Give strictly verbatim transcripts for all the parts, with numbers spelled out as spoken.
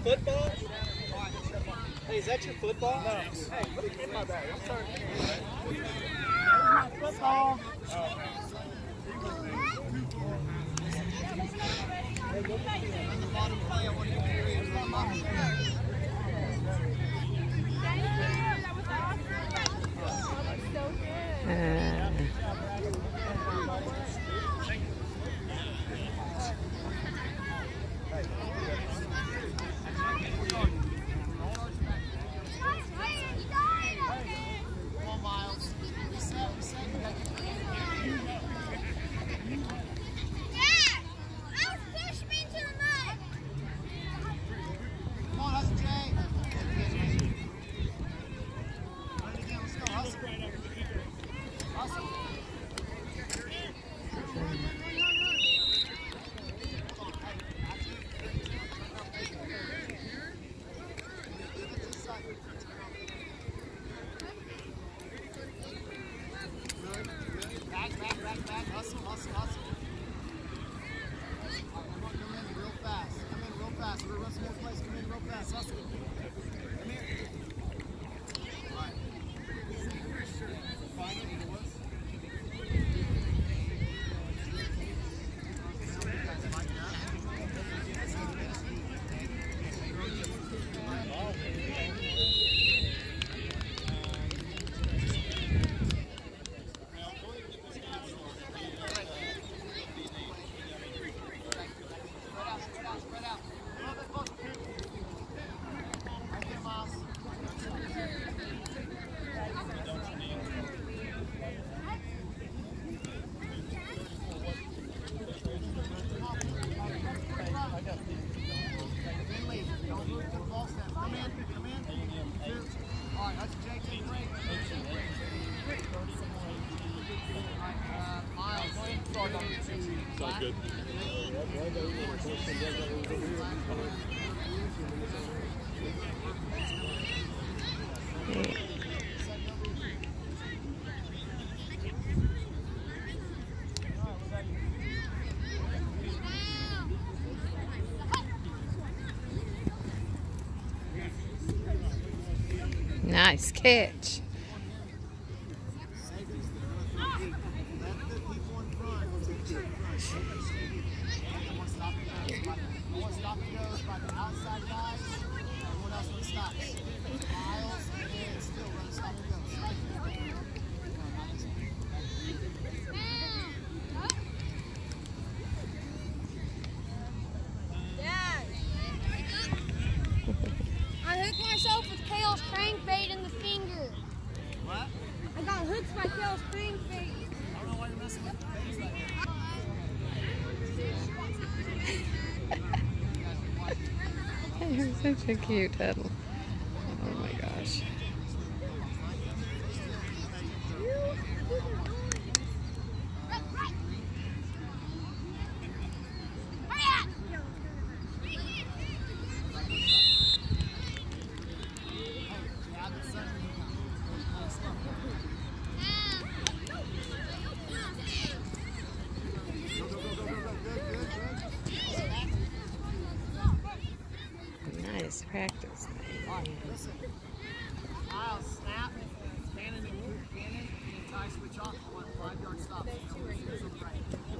football? Hey, is that your football? No. Hey, put it in my bag. I'm sorry. There's my football. Uh, Sounds good. Nice catch. I hooked myself with Kale's crankbait in the finger. What? I got hooked by Kale's crankbait. I don't know why you're messing with the things like that. You're such a cute Tuttle. Oh my gosh. Nice practice. Alright, listen. I'll snap, cannon and move, cannon, and tie switch off. I want five yard stops. Receivers on the right.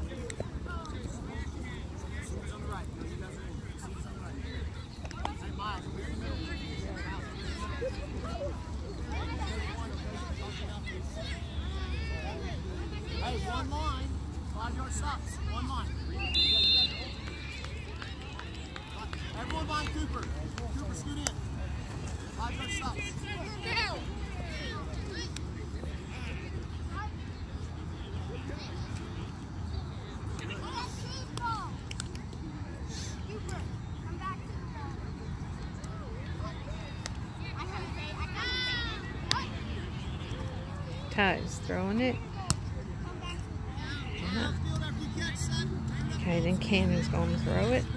Receivers on the right. No, you guys are in. Receivers on the right. Hey, Miles, we're in the middle. Miles, we're in the middle. Hey, one line, five yard stops. One line. Everyone behind Cooper. Cooper, scoot in. Five yard stops. Ty's throwing it. Yeah. Okay, then Cannon's going to throw it.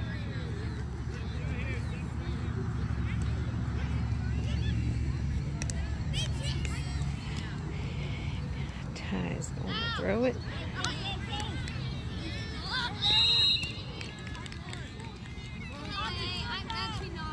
Ty's going to throw it. I'm actually not.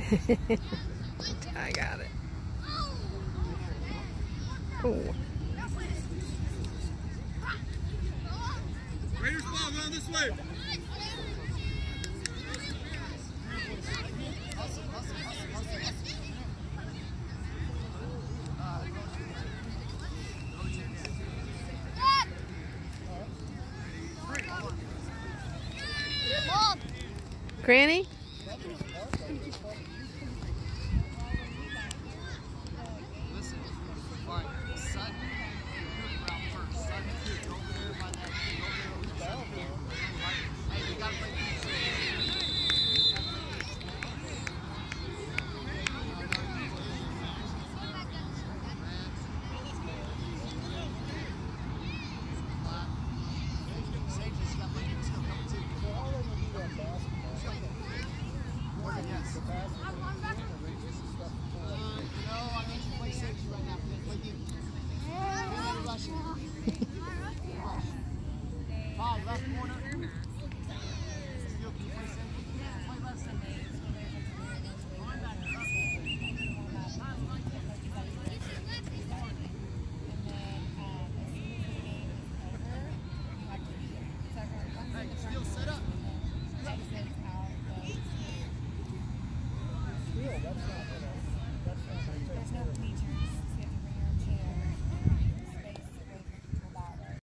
I got it. Oh. Raiders ball, going this way. Granny? Listen, all right, Sutton, you're out first. Sutton, two, over there by that tree, over there, over there. Right? Hey, you gotta play the Sage's got my name still coming too. Yes. Uh, no, I need to play safety right now. Play you. Another rush. Five, left corner. Still, can you play safety? Play left safety. Going back. Hey, still set up. That's not, that's not, that's not. There's no bleachers.